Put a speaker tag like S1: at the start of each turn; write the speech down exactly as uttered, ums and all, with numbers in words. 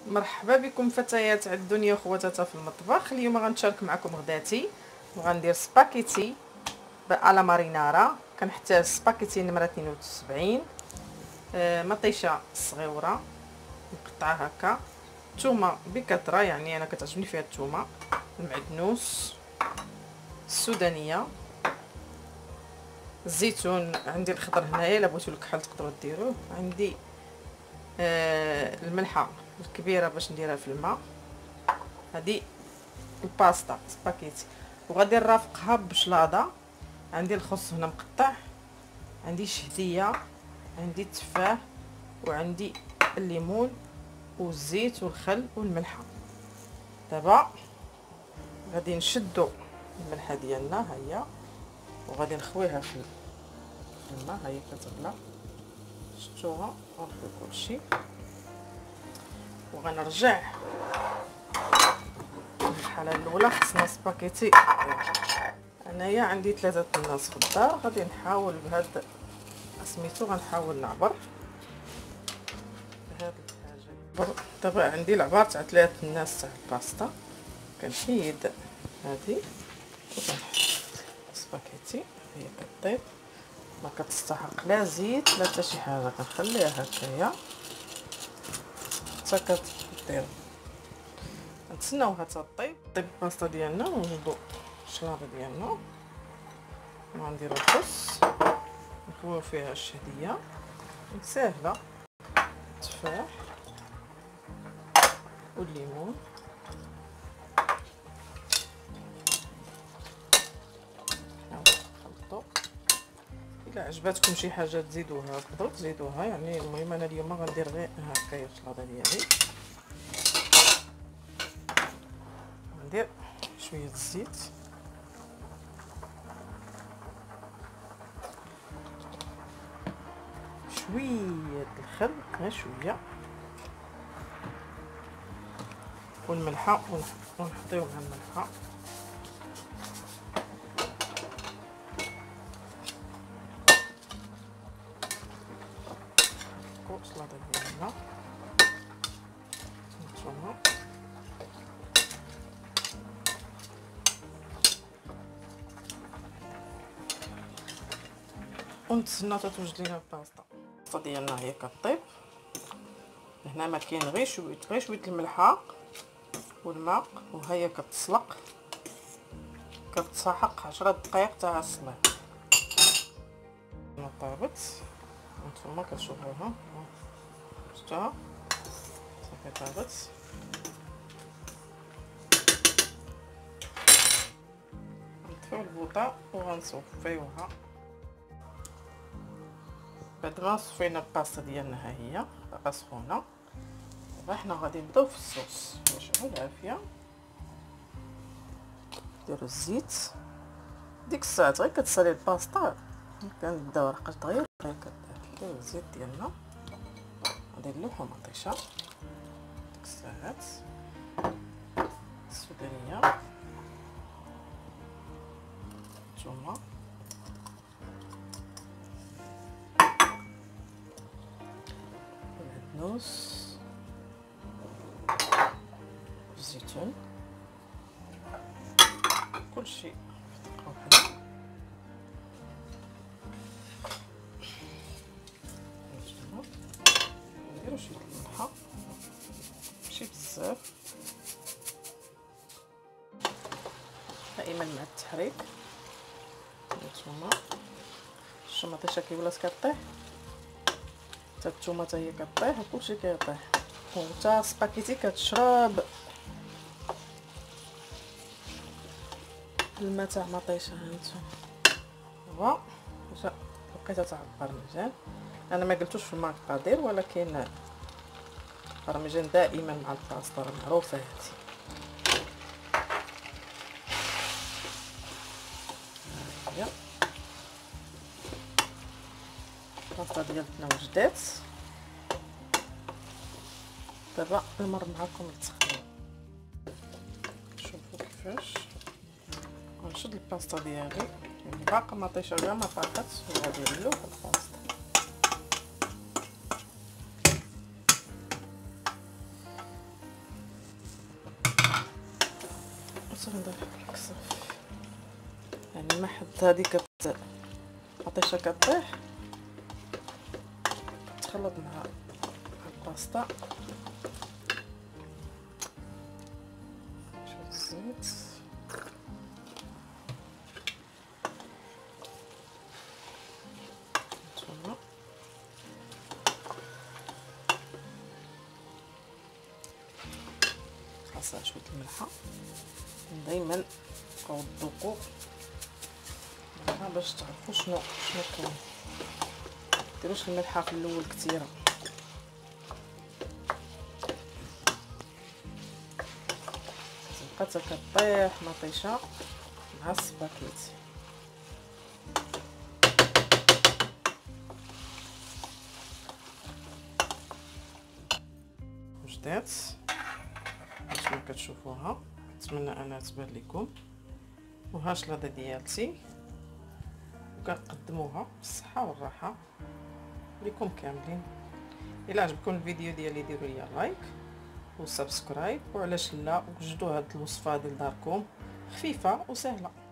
S1: مرحبا بكم فتيات عند الدنيا وخواتاتها في المطبخ. اليوم غنشارك معكم غداتي وغندير سباكيتي على مارينارا. كنحتاج سباكيتي نمره اثنين وسبعين، آه مطيشه صغيره مقطعه هكا، الثومه بكثره يعني انا كتعجبني فيها الثومه، المعدنوس، السودانيه، الزيتون عندي الخضر هنايا، الا بغيتو الكحل تقدروا ديروه، عندي آه الملحه الكبيره باش نديرها في الماء. هذه الباستا سباكيتي وغادي نرافقها بشلاضه. عندي الخس هنا مقطع، عندي شهديه، عندي التفاح، وعندي الليمون والزيت والخل والملحه. دابا غادي نشدو الملحه ديالنا، ها هي، وغادي نخويها في الماء، ها هي كتغلى، شفتوها، ونخوي كلشي وغنرجع. الحاله الاولى خصنا سباكيتي، انايا عندي ثلاثه الناس في الدار، غادي نحاول بهاد سميتو غنحاول نعبر بهاد الحاجه. دابا عندي العبار تاع ثلاثه الناس تاع الباستا، كنحيد هادي وكنحط سباكيتي، هي كطيب، ما كتستحق لا زيت لا حتى شي حاجه، كنخليها هكايا حتى كدير. نتسناوها حتى طيب طيب الباستا ديالنا، ونوضو الشلاضه ديالنا، وغنديرو الخس نخويو فيها الشهديه ساهله، التفاح والليمون، نخلطو. الا عجباتكم شي حاجه تزيدوها تقدروا تزيدوها، يعني المهم انا اليوم غندير غير هكايا الشلاضه ديالي. ندير شويه الزيت، شويه الخل غير شويه، والملحه، ونحطيو مع الملحه، نحطو السلطه ديالنا، نتوما ونتسناو حتى توجد لينا الباستا. الباستا ديالنا هي كطيب، هنا ما كاين غير شويه غير شويه الملحه والماء، وها هي كتسلق، كتسحق عشرة دقائق تاع السلق. انا طابت نتوما كتشوفوها، شفتوها صافي طابت. نطفيو البوطه وغنصفيوها. بعد ما صفينا الباستا ديالنا، ها هي باقا سخونه، دابا حنا غادي نبداو في الصوص. نشعلو العافيه، نديرو الزيت، ديك الساعات غير كتسالي الباستا كنبداو رقه دغيا كنديرو الزيت ديالنا، غادي نلوحو مطيشه، ديك الساعات السودانيه، الثومه، المعدنوس، الزيتون، كلشي في دقه وحده. نديرو شويه الملحه، ماشي بزاف، دائما مع التحريك. هانتوما الشماطيشه كي ولات كطيح، حتى الثومه حتى هي كطيح، وكلشي كيطيح، وحتى السباكيتي كتشرب الماء تاع مطيشه. هانتوما دابا جا الوقيته تاع البارميجان. انا ما قلتوش في المقادير، ولكن البارميجان دائما مع الباستا معروفه هذه. هي الباستا ديالتنا وجدات، دابا نمر معكم للتخديم. شوفوا كيفاش غنشد الباستا ديالي، يعني باقا مطيشه كاع ما طاحتش، وغادي نلوح الباستا. صافي نضيف لك صافي، يعني ما حد هادي كت عطيشها كطيح تخلط مع الباستا. شويه الزيت نتوما، خاصها شويه الملحه، دائما بقاو تذوقوا منها باش تعرفوا شنو شنو كاين. مديروش الملحه في الاول كثيره، تبقى كطيح مطيشه مع السباكيتي. وجدات كما كتشوفوها، نتمنى انها تبان لكم. وهاش لادا ديالتي وكنقدموها بالصحه والراحه لكم كاملين. الا عجبكم الفيديو ديالي ديروا لي لايك وسبسكرايب، وعلاش لا وجدوا هاد الوصفه ديال داركم، خفيفه وسهله.